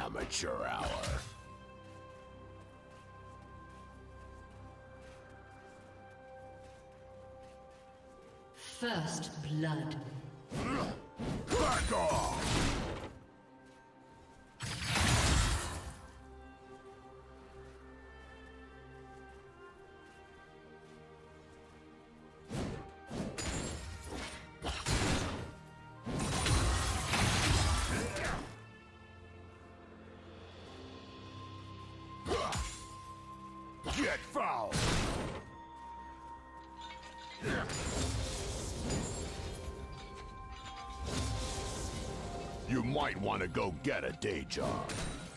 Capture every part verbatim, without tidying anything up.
Amateur hour. First blood. Back off! Get foul! You might want to go get a day job.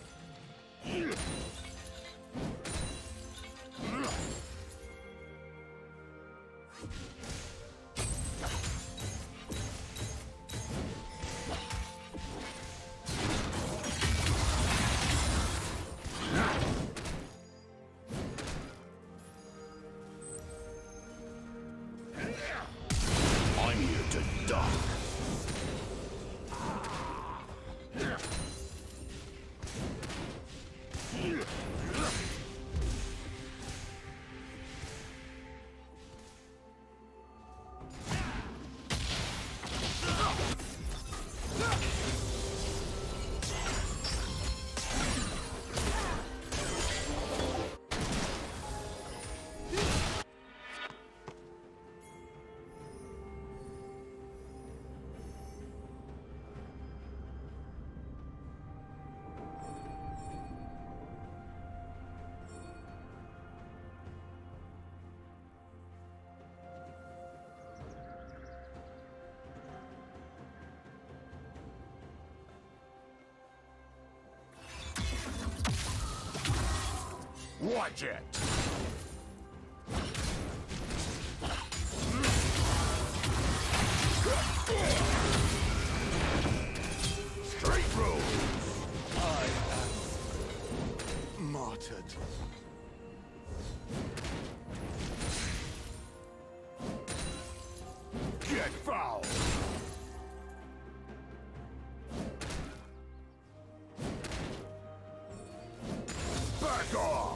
I'm here to dock. Watch it! Straight rules! I am martyred. Get foul! Back off!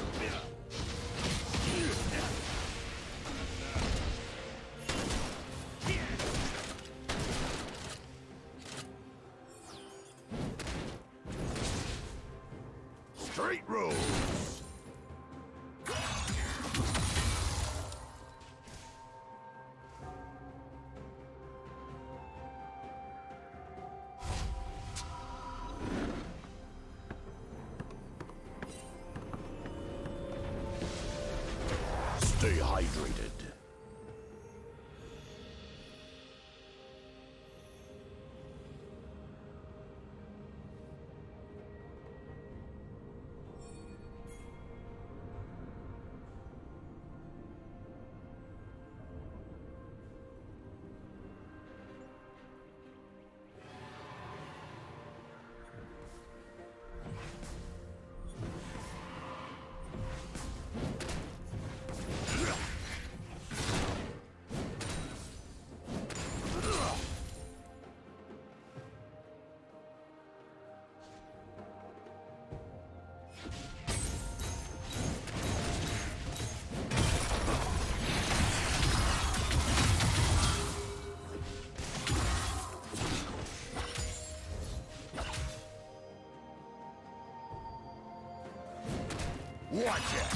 Straight rules! Stay hydrated. Watch it!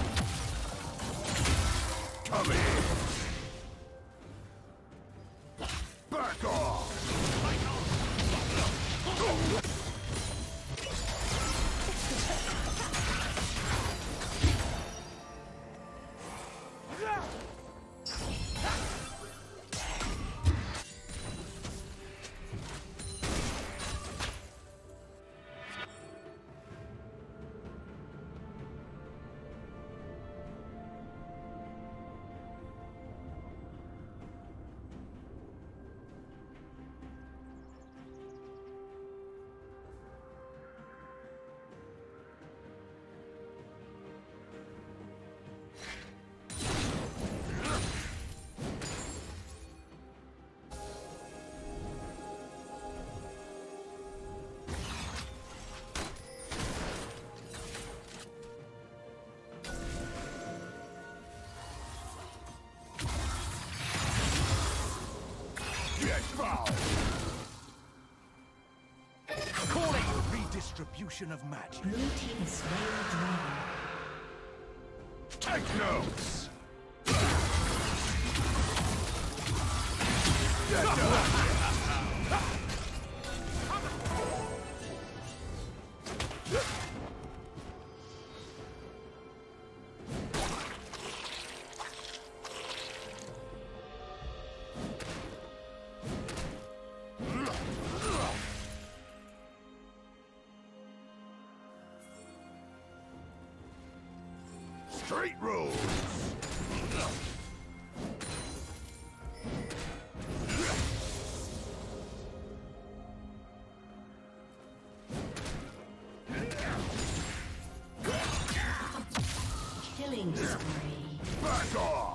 Come in! Back off! distribution of magic. Blue team has slain the dragon. Take notes! Straight rules! Killing spree. Back off!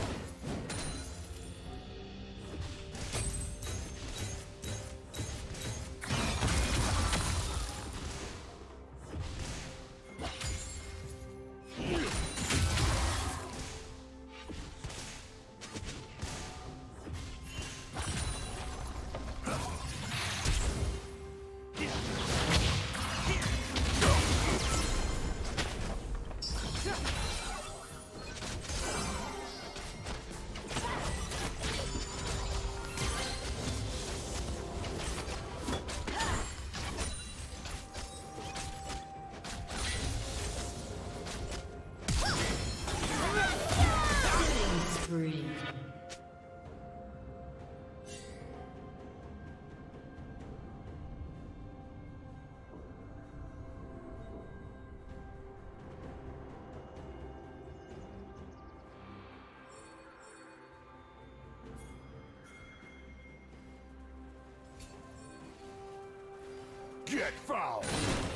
Get foul!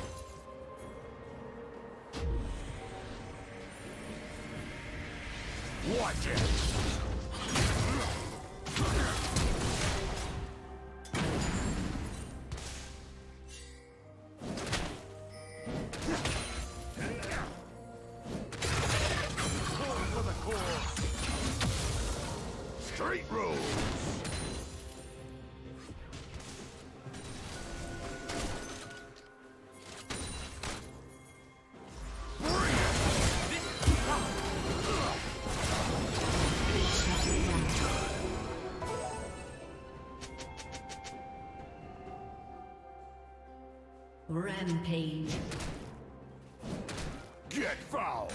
Watch it! For the cause! Straight rules! Rampage. Get foul!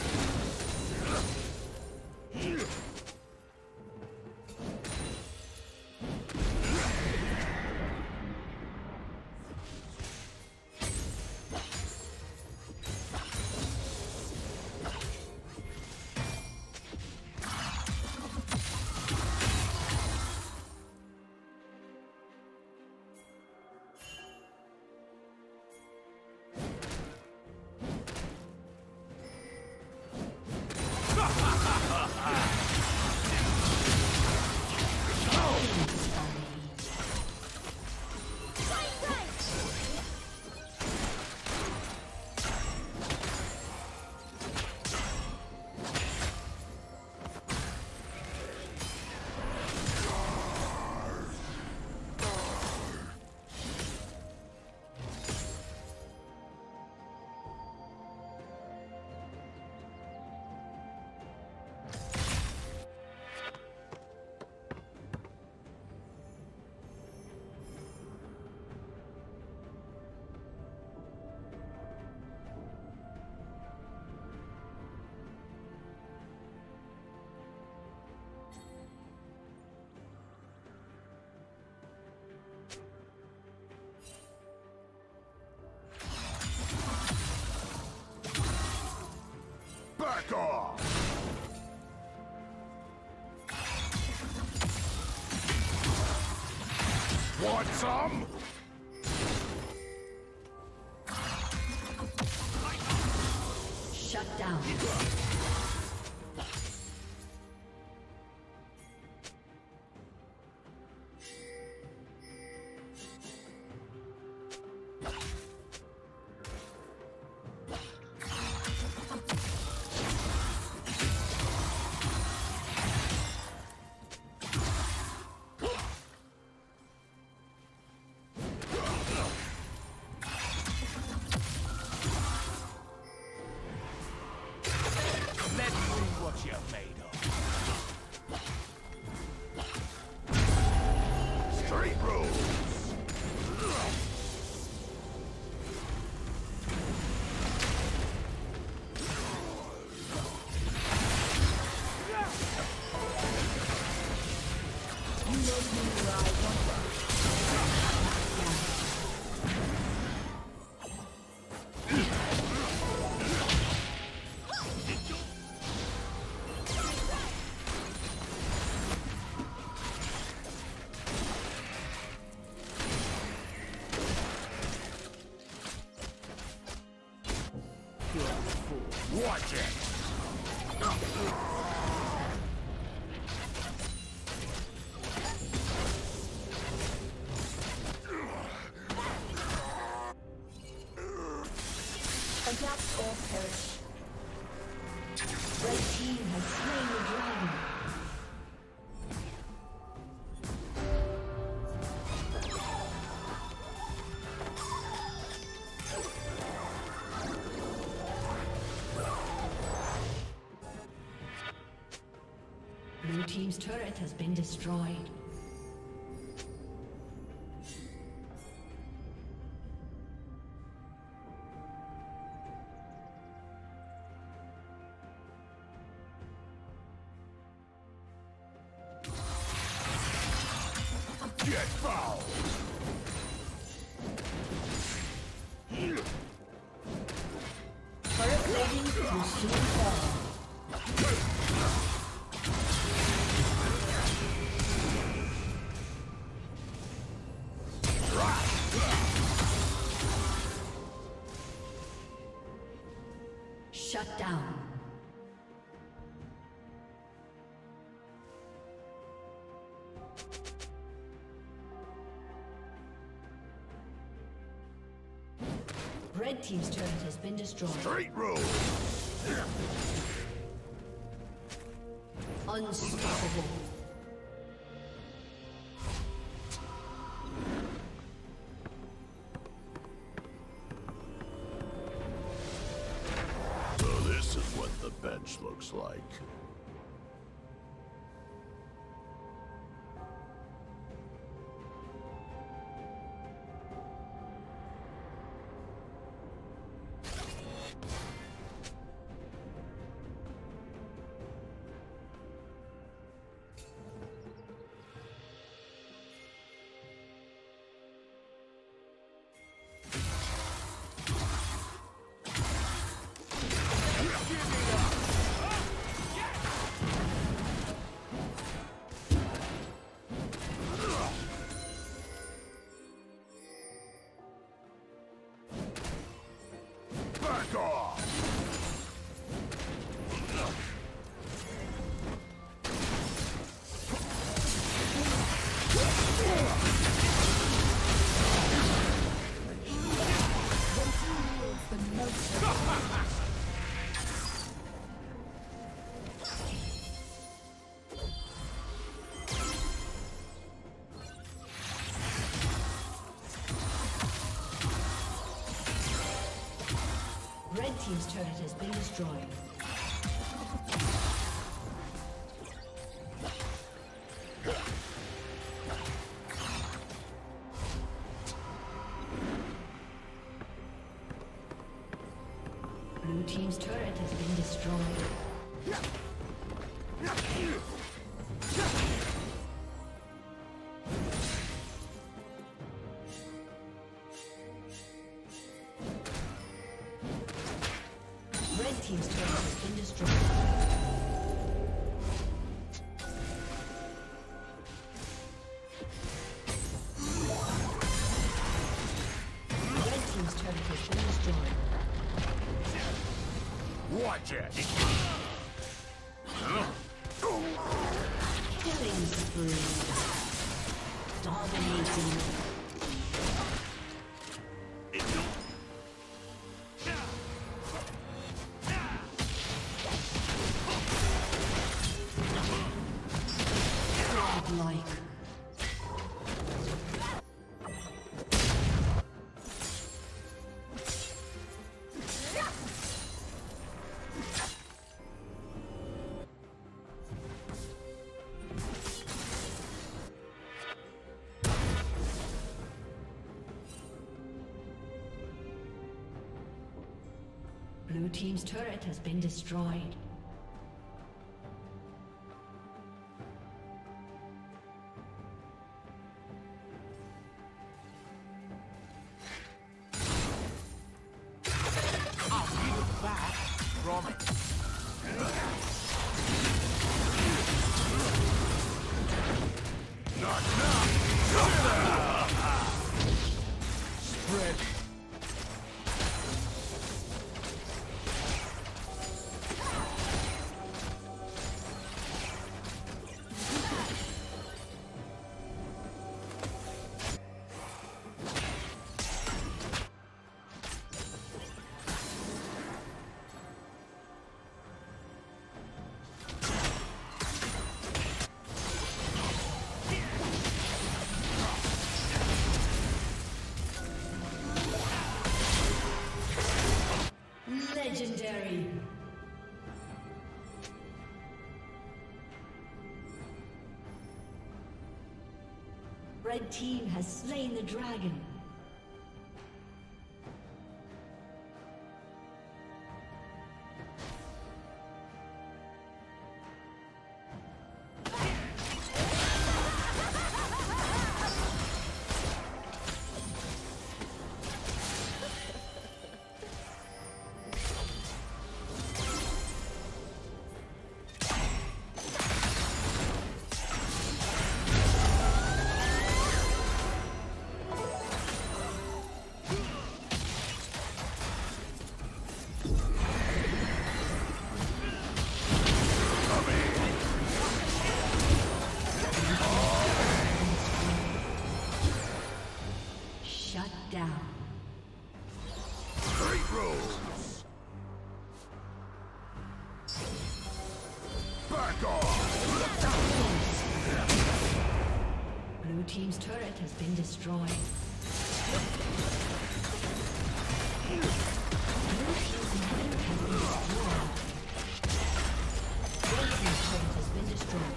Back off! Want some? Shut down. Watch it! Adapt or perish. Red team has slain the dragon. Blue team's turret has been destroyed. Get foul! Turret plating will soon fall. Shut down. Red team's turret has been destroyed. Straight road! Unstoppable. So this is what the bench looks like. Back off! Red team's turret has been destroyed. Blue team's turret has been destroyed. Red team's turret has been destroyed. Red team's turret has been destroyed. Watch it! Killing spree. Dominating. Godlike. Blue team's turret has been destroyed. Legendary. Red team has slain the dragon. Team's turret has been destroyed. Blue team's inhibitor has been destroyed. Red team's turret has been destroyed.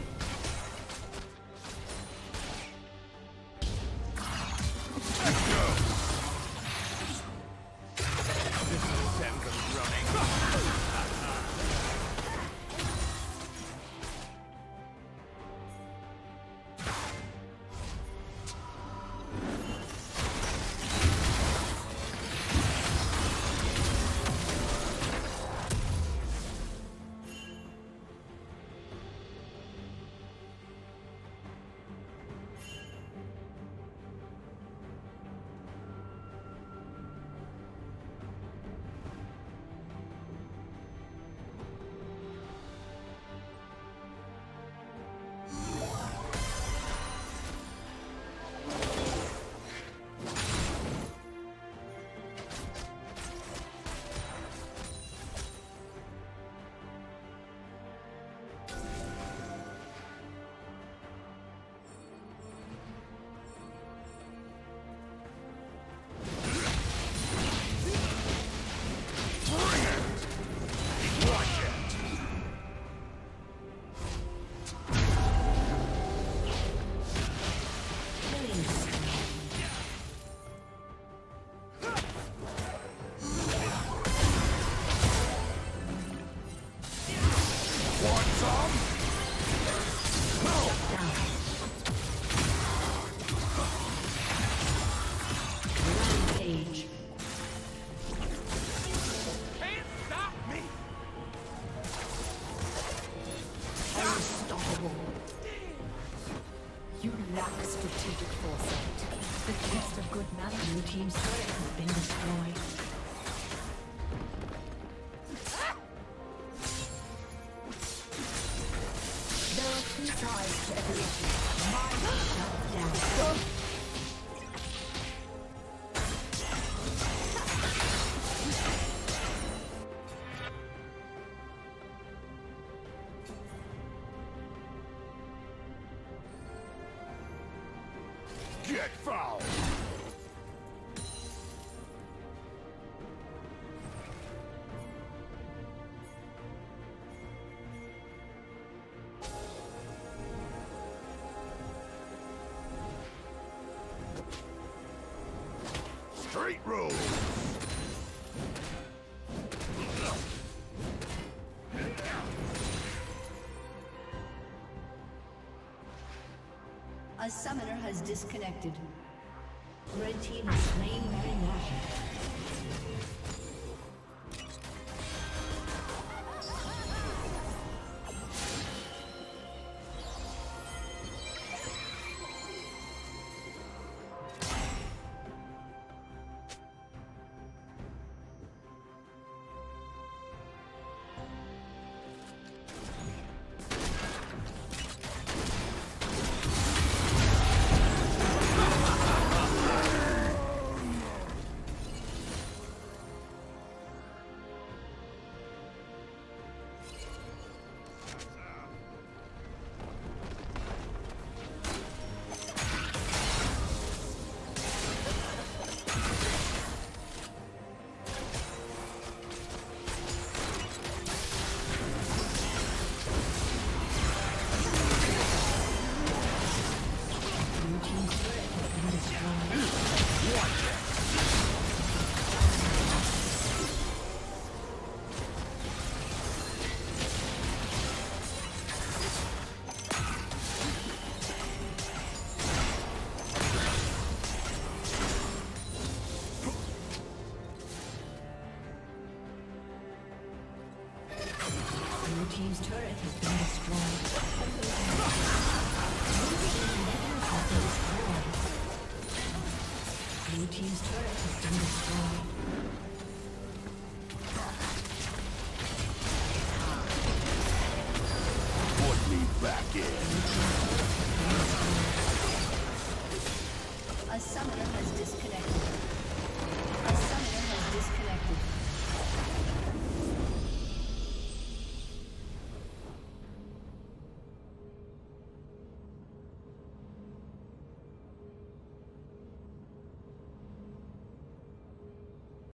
Team's turret has been destroyed. There are two sides to every issue. Mine shut down. Get foul! Straight road! A summoner has disconnected. Red team has slain Mary Nash. team's turret has been destroyed. Blue team's inhibitor has been destroyed. Blue team's turret has been destroyed. Put me back in. A summoner has disconnected. A summoner has disconnected.